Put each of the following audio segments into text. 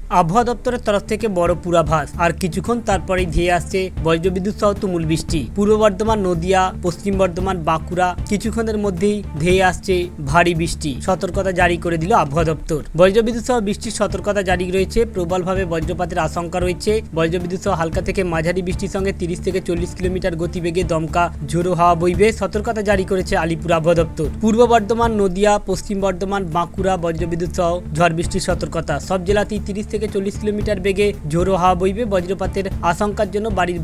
আবহাওয়া দপ্তরের তরফ থেকে বড় পূর্বাভাস আর কিছুক্ষণ তারপরেই ধেয়ে আসছে বজ্রবিদ্যুৎ সহ তুমুল বৃষ্টি। পূর্ব বর্ধমান, নদিয়া, পশ্চিম বর্ধমান, বাঁকুড়া কিছুক্ষণের মধ্যেই ধেয়ে আসছে ভারী বৃষ্টি। সতর্কতা জারি করে দিল আবহাওয়া দপ্তর। বজ্রবিদ্যুৎ সহ বৃষ্টির সতর্কতা জারি রয়েছে। প্রবলভাবে বজ্রপাতের আশঙ্কা রয়েছে। বজ্রবিদ্যুৎ সহ হালকা থেকে মাঝারি বৃষ্টির সঙ্গে 30 থেকে 40 কিলোমিটার গতিবেগে দমকা ঝোড়ো হাওয়া বইবে। সতর্কতা জারি করেছে আলিপুর আবহাওয়া দপ্তর। পূর্ব বর্ধমান, নদিয়া, পশ্চিম বর্ধমান, বাঁকুড়া বজ্রবিদ্যুৎ সহ ঝড় বৃষ্টির সতর্কতা। সব জেলাতেই 30 থেকে 40 কিলোমিটার বেগে ঝোড়ো হাওয়া বইবে। বজ্রপাতের আশঙ্কার জন্য বাড়ির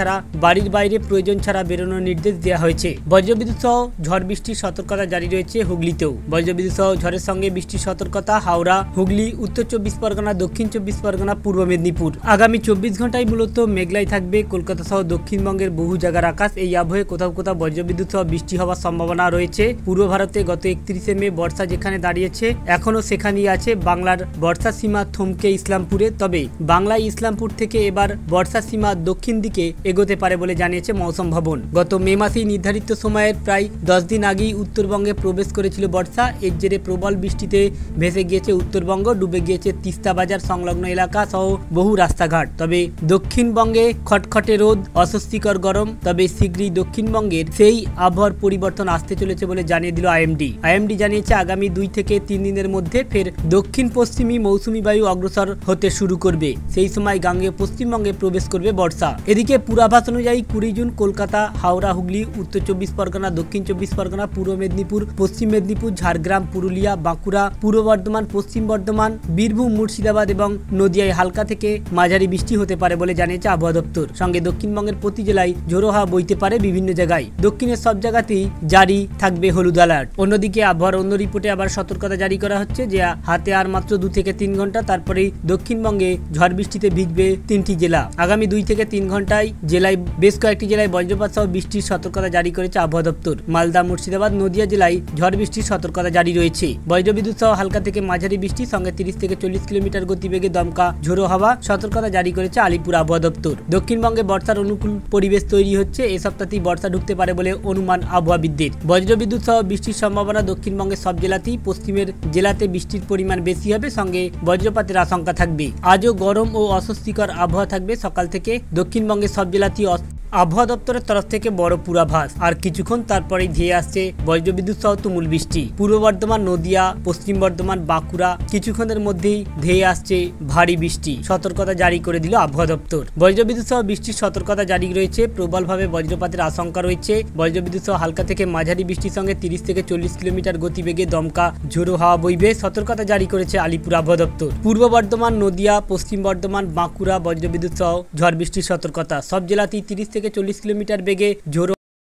বাইরে প্রয়োজন ছাড়া বেরোনোর নির্দেশ দেওয়া হয়েছে। বজ্রবিদ্যুৎ সহ ঝড় বৃষ্টির সতর্কতা জারি রয়েছে হুগলিতেও। বজ্রবিদ্যুৎ সহ ঝড়ের সঙ্গে বৃষ্টির সতর্কতা হাওড়া, হুগলি, উত্তর 24 পরগনা, দক্ষিণ 24 পরগনা, পূর্ব মেদিনীপুর। আগামী 24 ঘন্টায় মূলত মেঘলাই থাকবে কলকাতা সহ দক্ষিণবঙ্গের বহু জায়গার আকাশ। এই আবহে কোথাও কোথাও বজ্রবিদ্যুৎ সহ বৃষ্টি হওয়ার সম্ভাবনা রয়েছে। পূর্ব ভারতে গত 31 মে বর্ষা যেখানে দাঁড়িয়েছে এখনো সেখানেই আছে। বাংলার বর্ষা সীমা থমকে ইসলামপুরে, তবে বাংলায় ইসলামপুর থেকে এবার বর্ষা সীমা দক্ষিণ দিকে এগোতে পারে বলে জানিয়েছে মৌসুম ভবন। গত মে মাসেই নির্ধারিত সময়ের প্রায় 10 দিন আগেই উত্তরবঙ্গে প্রবেশ করেছিল বর্ষা। এর জেরে প্রবল বৃষ্টিতে ভেসে গিয়েছে উত্তরবঙ্গ, ডুবে গিয়েছে তিস্তা বাজার সংলগ্ন এলাকা সহ বহু রাস্তাঘাট। তবে দক্ষিণবঙ্গে খটখটে রোদ, অস্বস্তিকর গরম। তবে শীঘ্রই দক্ষিণবঙ্গের সেই আবহাওয়ার পরিবর্তন আসতে চলেছে বলে জানিয়ে দিল আইএমডি জানিয়েছে আগামী 2 থেকে 3 দিনের মধ্যে ফের দক্ষিণ পশ্চিমী মৌসুমী বায়ু অগ্রসর হতে শুরু করবে। সেই সময় গাঙ্গেয় পশ্চিমবঙ্গে প্রবেশ করবে বর্ষা। এদিকে পূর্বাভাস অনুযায়ী 20 জুন কলকাতা, হাওড়া, হুগলি, উত্তর 24 পরগনা, দক্ষিণ 24 পরগনা, পূর্ব মেদিনীপুর, পশ্চিম মেদিনীপুর, ঝাড়গ্রাম, পুরুলিয়া, বাঁকুড়া, পূর্ব বর্ধমান, পশ্চিম বর্ধমান, বীরভূম, মুর্শিদাবাদ এবং নদিয়ায় হালকা থেকে মাঝারি বৃষ্টি হতে পারে বলে জানিয়েছে আবহাওয়া দপ্তর। সঙ্গে দক্ষিণবঙ্গের প্রতি জেলায় ঝোড়ো হাওয়া বইতে পারে বিভিন্ন জায়গায়। দক্ষিণের সব জায়গাতেই জারি থাকবে হলুদ অ্যালার্ট। অন্যদিকে আবহাওয়ার অন্য রিপোর্টে আবার সতর্কতা জারি করা হচ্ছে যে হাতে আর মাত্র 2 থেকে 3 ঘন্টা, তারপরেই দক্ষিণবঙ্গে ঝড় বৃষ্টিতে ভিজবে 3টি জেলা। আগামী 2 থেকে 3 ঘন্টায় জেলায় বেশ কয়েকটি জেলায় বজ্রপাত সহ বৃষ্টির সতর্কতা জারি করেছে আবহাওয়া দপ্তর। মালদা, মুর্শিদাবাদ, নদিয়া জেলায় ঝড় বৃষ্টির সতর্কতা জারি রয়েছে। বজ্রবিদ্যুৎ সহ হালকা থেকে মাঝারি বৃষ্টির সঙ্গে 30 থেকে 40 কিলোমিটার গতিবেগে দমকা ঝোড়ো হাওয়া সতর্কতা জারি করেছে আলিপুর আবহাওয়া দপ্তর। দক্ষিণবঙ্গে বর্ষার অনুকূল পরিবেশ তৈরি হচ্ছে। এ সপ্তাহতেই বর্ষা ঢুকতে পারে বলে অনুমান আবহাওয়াবিদদের। বজ্রবিদ্যুৎ সহ বৃষ্টির সম্ভাবনা দক্ষিণবঙ্গের সব জেলাতেই। পশ্চিমের জেলাতে বৃষ্টির পরিমাণ বেশি হবে, সঙ্গে বজ্রপাতের আশঙ্কা থাকবে। আজও গরম ও অস্বস্তিকর আবহাওয়া থাকবে সকাল থেকে। দক্ষিণবঙ্গের সব জেলাতেই আবহাওয়া দপ্তরের তরফ থেকে বড় পূর্বাভাস আর কিছুক্ষণ তারপরেই ধেয়ে আসছে বজ্রবিদ্যুৎ সহ তুমুল বৃষ্টি। পূর্ব বর্ধমান, নদিয়া, পশ্চিম বর্ধমান, বাঁকুড়া কিছুক্ষণের মধ্যেই ধেয়ে আসছে ভারী বৃষ্টি। সতর্কতা জারি করে দিল আবহাওয়া দপ্তর। বজ্রবিদ্যুৎ সহ বৃষ্টির সতর্কতা জারি রয়েছে। প্রবলভাবে বজ্রপাতের আশঙ্কা রয়েছে। বজ্রবিদ্যুৎ সহ হালকা থেকে মাঝারি বৃষ্টির সঙ্গে 30 থেকে 40 কিলোমিটার গতিবেগে দমকা ঝোড়ো হাওয়া বইবে। সতর্কতা জারি করেছে আলিপুর আবহাওয়া দপ্তর। পূর্ব বর্ধমান, নদিয়া, পশ্চিম বর্ধমান, বাঁকুড়া বজ্রবিদ্যুৎ সহ ঝড় বৃষ্টির সতর্কতা। সব জেলাতেই 30 থেকে 40 কিলোমিটার বেগে ঝোড়ো